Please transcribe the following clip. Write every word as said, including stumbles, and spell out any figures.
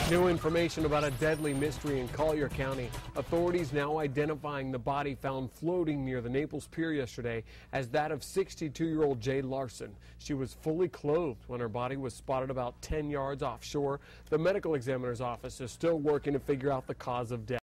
New information about a deadly mystery in Collier County. Authorities now identifying the body found floating near the Naples Pier yesterday as that of sixty-two-year-old Jade Larson. She was fully clothed when her body was spotted about ten yards offshore. The medical examiner's office is still working to figure out the cause of death.